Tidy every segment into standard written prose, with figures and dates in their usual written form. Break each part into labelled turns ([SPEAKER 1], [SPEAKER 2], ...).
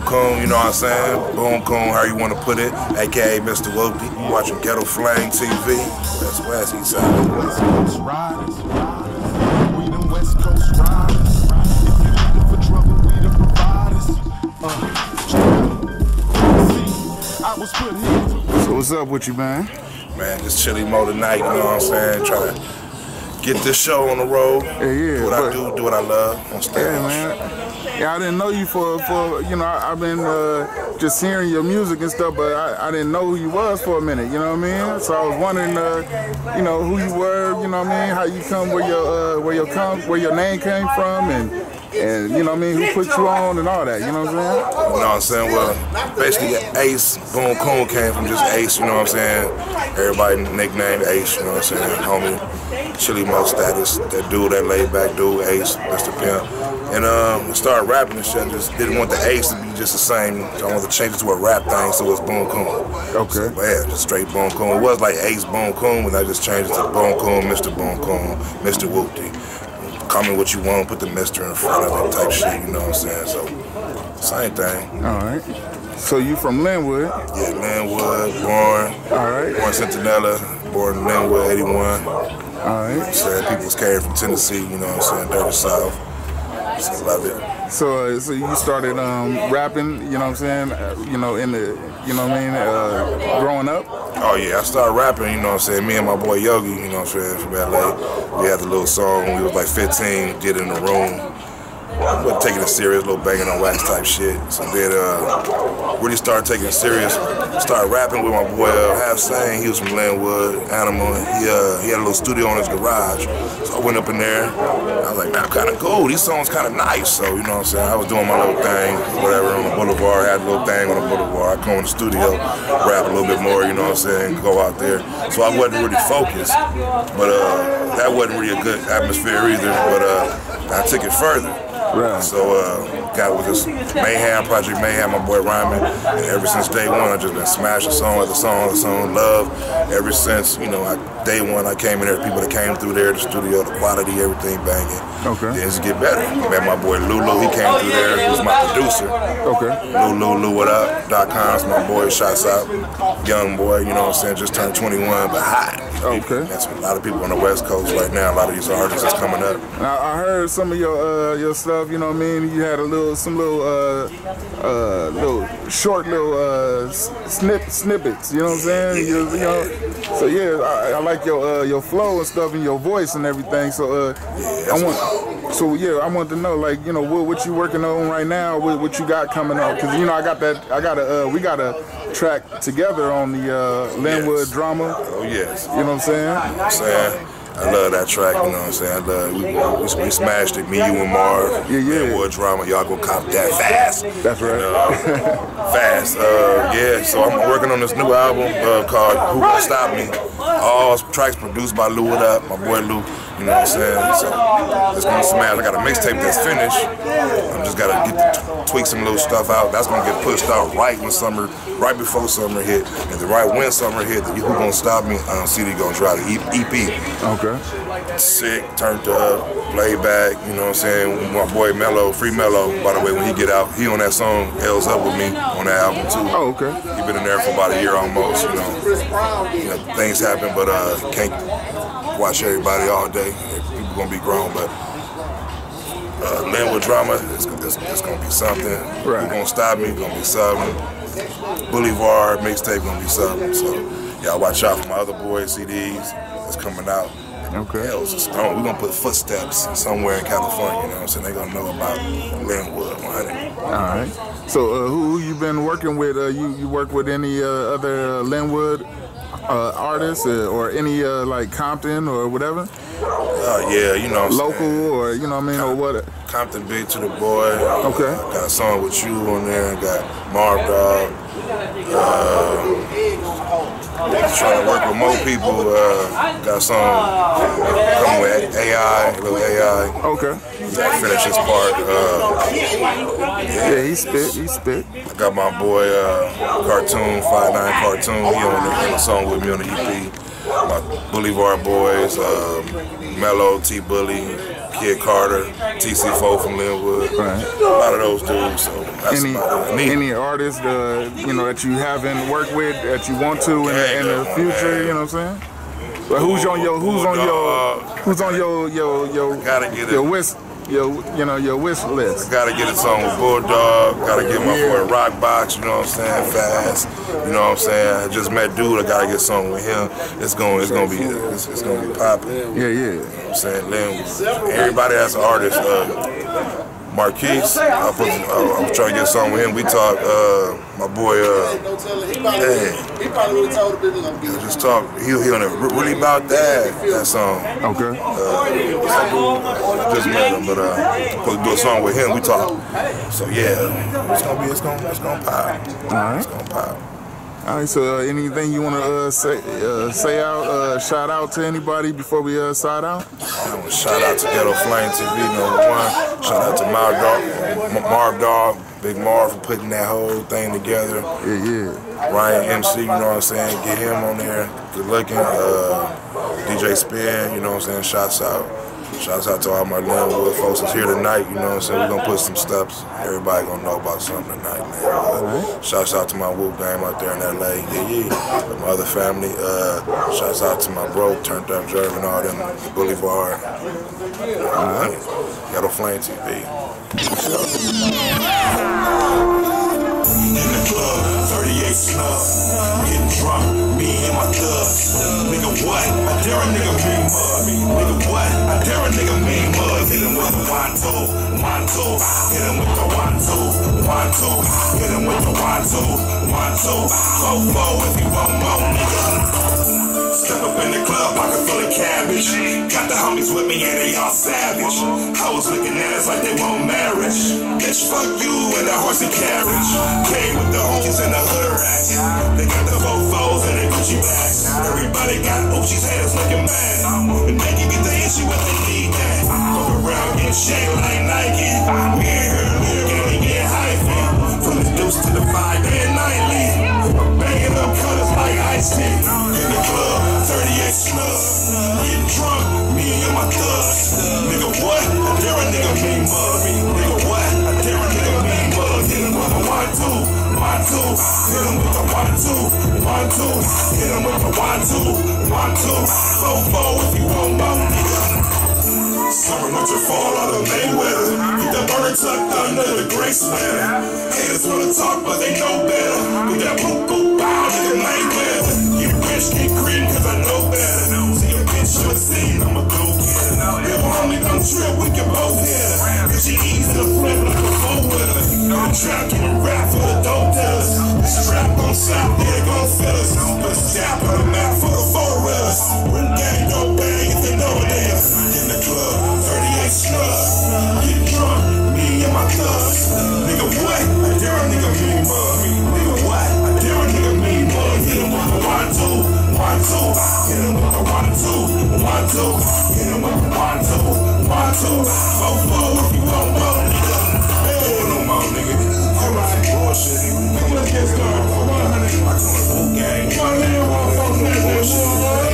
[SPEAKER 1] Coon, you know what I'm saying? Boom Coon, how you want to put it, aka Mr. Whoopty. You watching Ghetto Flame TV. That's West East Side.
[SPEAKER 2] West Coast riders, we them West Coast riders. If you looking for trouble, we the providers. See, I was put here.
[SPEAKER 3] So what's up with you, man?
[SPEAKER 1] Man, just chilly mode tonight, you know what I'm saying? Try to get this show on the road.
[SPEAKER 3] Yeah,
[SPEAKER 1] do what I do what I love on stage.
[SPEAKER 3] Yeah, man. Yeah, I didn't know you for you know, I've been just hearing your music and stuff, but I didn't know who you was for a minute, you know what I mean? So I was wondering, you know, who you were, you know what I mean? How you come, where your name came from, and you know what I mean, who put you on and all that, you know what I'm saying?
[SPEAKER 1] You know what I'm saying? Well, basically Ace, Boom Coon came from just Ace, you know what I'm saying? Everybody nicknamed Ace, you know what I'm saying? Homie, Chili Mo Status, that dude, that laid back dude, Ace, Mr. Pimp. And I started rapping and shit, just didn't want the Ace to be just the same. I wanted to change it to a rap thing, so it's Boom Coon.
[SPEAKER 3] Okay.
[SPEAKER 1] So, yeah, just straight Boom Coon. It was like Ace Boom Coon, but I just changed it to Boom Coon, Mr. Boom Coon, Mr. Whoopty. Call me what you want, put the Mr. in front of it type shit, you know what I'm saying? So, same thing.
[SPEAKER 3] All right. So you from Linwood?
[SPEAKER 1] Yeah, Linwood, born.
[SPEAKER 3] All right.
[SPEAKER 1] Born Centinela, born in Linwood, 81.
[SPEAKER 3] All right.
[SPEAKER 1] So people came from Tennessee, you know what I'm saying, dirty South. Just love it.
[SPEAKER 3] So you started rapping, you know what I'm saying, you know, in the, you know what I mean, growing up?
[SPEAKER 1] Oh yeah, I started rapping, you know what I'm saying, me and my boy Yogi, you know what I'm saying, from LA. We had the little song when we was like 15, did it in the room. Wasn't taking it serious, little banging on wax type shit. So then really started taking it serious. Started rapping with my boy Half Sane. He was from Linwood, Animal. He had a little studio in his garage. So I went up in there. I was like, man, I'm kind of cool. These songs kind of nice. So you know what I'm saying. I was doing my little thing, whatever on the boulevard. Had a little thing on the boulevard. I come in the studio, rap a little bit more. You know what I'm saying. Go out there. So I wasn't really focused, but that wasn't really a good atmosphere either. But I took it further.
[SPEAKER 3] Right.
[SPEAKER 1] So got with this Mayhem, Project Mayhem, my boy Ryman, and ever since day one I just been smashing song after song after song, love. Ever since, you know, day one I came in there, people that came through there, the studio, the quality, everything banging.
[SPEAKER 3] Okay.
[SPEAKER 1] Then it get better. I met my boy Lulu, he came through there, he was my producer.
[SPEAKER 3] Okay.
[SPEAKER 1] Lulu, what up.com's my boy, shouts out. Young boy, you know what I'm saying, just turned 21, but hot.
[SPEAKER 3] Okay.
[SPEAKER 1] That's a lot of people on the West Coast right now, a lot of these artists that's coming up.
[SPEAKER 3] Now, I heard some of your stuff, you know what I mean? You had some little short snippets, you know what I'm saying? You know, so yeah, I like your flow and stuff and your voice and everything. So I want to know, like, you know, what you working on right now, what you got coming up, because you know we got a track together on the Linwood Drama.
[SPEAKER 1] Oh yes.
[SPEAKER 3] You know what I'm saying?
[SPEAKER 1] You know what I'm saying? I love that track, you know what I'm saying? I love we smashed it, me, you, and Marv.
[SPEAKER 3] Yeah.
[SPEAKER 1] Linwood Drama, y'all go cop that fast.
[SPEAKER 3] That's right.
[SPEAKER 1] Fast. Yeah, so I'm working on this new album called Who Gon' Stop Me. All tracks produced by Lou It Up, my boy Lou. You know what I'm saying? So it's gonna smash. I got a mixtape that's finished. I'm just gotta tweak some little stuff out. That's gonna get pushed out right before summer hit. And when summer hit, the Who Gon' Stop Me CD gonna drop the EP.
[SPEAKER 3] Okay.
[SPEAKER 1] Sick, turned up, laid back, you know what I'm saying? My boy Mello, Free Mello, by the way, when he get out, he on that song, L's Up With Me, on that album too.
[SPEAKER 3] Oh, okay.
[SPEAKER 1] He been in there for about a year almost, you know. Things happen, but can't watch everybody all day. People gonna be grown, but Linwood Drama, it's gonna be something.
[SPEAKER 3] Right.
[SPEAKER 1] Who Gon' Stop Me, gonna be something. Boulevard mixtape gonna be something. So y'all watch out for my other boys' CDs that's coming out.
[SPEAKER 3] Okay.
[SPEAKER 1] Hell's a Stone. We're gonna put footsteps somewhere in California, you know what I'm saying? They're gonna know about Linwood 100.
[SPEAKER 3] All right. So who you been working with? You work with any other Linwood artists or any like Compton or whatever?
[SPEAKER 1] Yeah, you know what I'm
[SPEAKER 3] local
[SPEAKER 1] saying?
[SPEAKER 3] Or you know what I mean, or what?
[SPEAKER 1] Compton Big to the Boy.
[SPEAKER 3] Okay.
[SPEAKER 1] Got a song with you on there. Got Marv Dog. Trying to work with more people. Got a song coming with AI, little AI.
[SPEAKER 3] Okay.
[SPEAKER 1] Finish his part.
[SPEAKER 3] Yeah, he spit.
[SPEAKER 1] I got my boy Cartoon, 5'9" Cartoon. He on the song with me on the EP. My Boulevard boys, Mello, T-Bully, Kid Carter, TC4 from Linwood.
[SPEAKER 3] Right.
[SPEAKER 1] A lot of those dudes. So
[SPEAKER 3] Any artists, you know, that you haven't worked with that you want to in the future? You know what I'm saying? But who's on your wish list?
[SPEAKER 1] Gotta get a song with Bulldog. Gotta get my boy Rockbox. You know what I'm saying? Fast. You know what I'm saying? I just met Dude. I gotta get a song with him. It's gonna be popping.
[SPEAKER 3] Yeah.
[SPEAKER 1] You know what I'm saying? Then everybody that's an artist. Marquise, I'm trying to get a song with him. We talk, my boy, just talk, he really about that song.
[SPEAKER 3] Okay.
[SPEAKER 1] Just met him, but supposed to do a song with him, we talk. So yeah, it's gonna pop.
[SPEAKER 3] Alright.
[SPEAKER 1] It's gonna pop.
[SPEAKER 3] Alright, so anything you want to say out, shout out to anybody before we sign out?
[SPEAKER 1] Shout out to Ghetto Flame TV #1. Shout out to Marv Dog, Big Marv for putting that whole thing together.
[SPEAKER 3] Yeah.
[SPEAKER 1] Ryan MC, you know what I'm saying? Get him on there. Good looking. DJ Spin, you know what I'm saying? Shouts out. Shouts out to all my Linwood folks that's here tonight, you know what I'm saying? We're gonna put some steps. Everybody gonna know about something tonight, man. Shouts out to my Whoop game out there in LA, with my other family. Shouts out to my bro, Turned Up Jerv and all them, Boulevard. Ghetto Flame TV.
[SPEAKER 2] In the club, 38 snub, getting drunk, me and my thugs. Nigga, what? I dare a nigga mean mud. Nigga, what? I dare a nigga mean mud. Hit him with the 1-2, 1-2. Hit him with the 1-2, 1-2. Hit him with the 1-2, 1-2. 4-4 if you want more, nigga. Step up in the club, pocket full of cabbage. Got the homies with me and they all savage. I was looking at us like they want marriage. Bitch, fuck you and the horse and carriage. Came with the homies in the hood rack. They got the Vofos and the Gucci bags. Everybody got Ochi's haters looking mad. And they can get the issue when they need that. Go around getting shaped like Nike. We ain't here looking and get hyphy. From the deuce to the 5-day nightly. Banging up colors like Ice Tea. In the club, 38 snub. Getting drunk, me and my thugs. Nigga, what? I dare a nigga mean mud. Nigga, what? I dare a nigga mean mud. Hit him with the 1-2, 1-2. Hit him with the 1-2, 1-2. Hit him with the 1-2, 1-2. 4-4 if you want more, nigga. Summer, winter, fall, out of Mayweather. Keep the burner tucked under the gray sweater. Haters wanna talk, but they know better. We got boop, boop, bow, nigga, Mayweather. You bitch, keep green, cause I know better. See a bitch, you'll see, I'm a go-getter. If homie don't trip, we can both hit her. Cause she easy to flip like a four-wheeler. The trap getting rap for the dope dealers. This trap gon' slap, yeah, gon' fill us. Put a strap on the map for the four-wheelers. When gang don't bang, if they know it is. In the club, 38 snub. Get drunk, me and my thugs. Nigga, what? I dare a nigga mean mud. Nigga, what? I dare a nigga mean mud. Hit him with the 1-2, 1-2. Hit him with the 1-2, 1-2. Hit him with the 1-2, 1-2. 4-4 if you want more, nigga. Hey, no more, nigga. All right, bullshit. Come let's get started. 100. I come with full gang. 100 bullshit.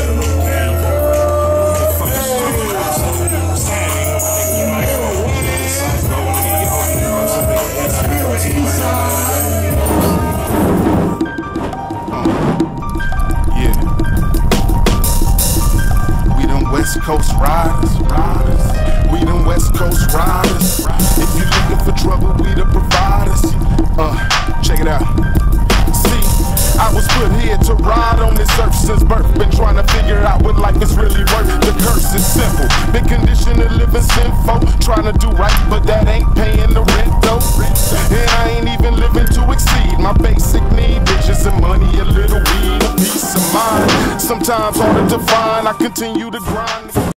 [SPEAKER 3] West Coast riders. We them West Coast riders. If you looking for trouble, we the providers. Check it out. See, I was put here to ride on this earth since birth. Been trying to figure out what life is really worth. The curse is simple. Been conditioned to live in sinful. Trying to do right, but that ain't paying the rent though. And I ain't even living to exceed my basic need. Bitches and money, a little weed, a peace of mind. Sometimes harder to find. I continue to grind.